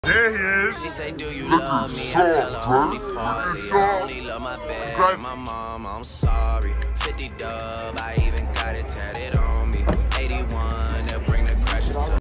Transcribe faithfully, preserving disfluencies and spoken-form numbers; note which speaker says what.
Speaker 1: There he is.
Speaker 2: She say, do you love me? I tell her only partly. I only love my bed and my mom, I'm sorry. fifty dub, I even got it tatted.